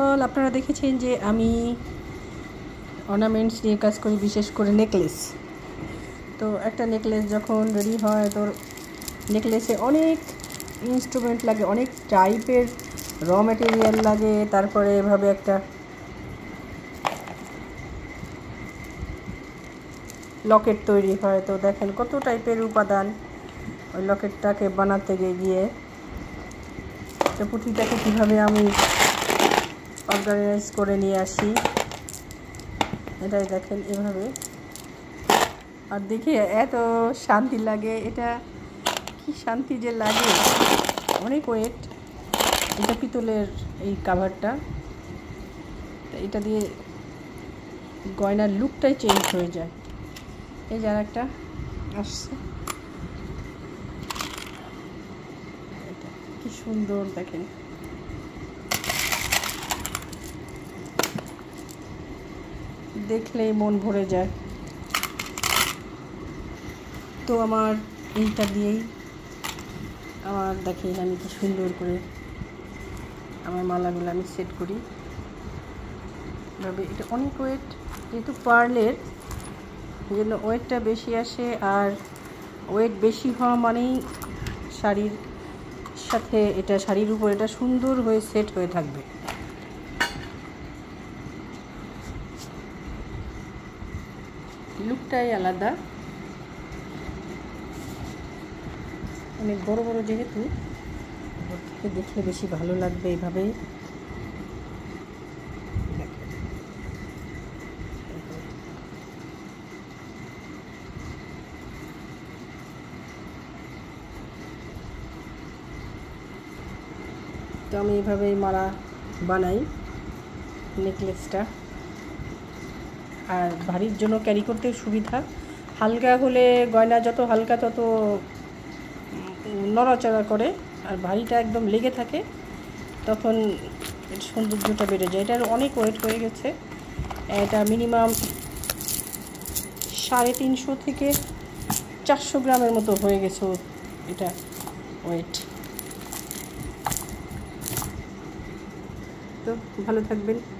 All আপনারা দেখেছেন যে আমি অর্নামেন্টস নিয়ে কাজ করি, বিশেষ করে নেকলেস। তো একটা নেকলেস যখন রেডি হয়, তো নেকলেসে অনেক ইনস্ট্রুমেন্ট লাগে, অনেক টাইপের র ম্যাটেরিয়াল লাগে। তারপরে এভাবে একটা লকেট তৈরি হয়। তো দেখেন কত টাইপের উপাদান ওই লকেটটাকে বানাতে গিয়ে। তো পুঁথিটাকে কীভাবে আমি অর্গানাইজ করে নিয়ে আসি, এটাই দেখেন এভাবে। আর দেখে এত শান্তি লাগে, এটা কি শান্তি যে লাগে, অনেক ওয়েট। এটা পিতলের এই কাভারটা, এটা দিয়ে গয়নার লুকটাই চেঞ্জ হয়ে যায়। এই যার একটা আসছে, এটা কি সুন্দর দেখেন। দেখলেই মন ভরে যায়। তো আমার এইটা দিয়েই আমার দেখেন আমি কি সুন্দর করে আমার মালাগুলো আমি সেট করি ভাবে। এটা অনেক ওয়েট, যেহেতু পার্লের জন্য ওয়েটটা বেশি আসে। আর ওয়েট বেশি হওয়া মানেই শাড়ির সাথে, এটা শাড়ির উপর এটা সুন্দর হয়ে সেট হয়ে থাকবে। লুকটাই আলাদা, অনেক বড় বড় যেহেতু দেখলে বেশি ভালো লাগবে এইভাবে। তো আমি এইভাবেই মালা বানাই নেকলেসটা। আর ভারীর জন্য ক্যারি করতে সুবিধা। হালকা হলে গয়না যত হালকা তত নড়াচড়া করে, আর ভারীটা একদম লেগে থাকে, তখন এর সৌন্দর্যটা বেড়ে যায়। এটার অনেক ওয়েট হয়ে গেছে, এটা মিনিমাম 350 থেকে 400 গ্রামের মতো হয়ে গেছে এটা ওয়েট। তো ভালো থাকবেন।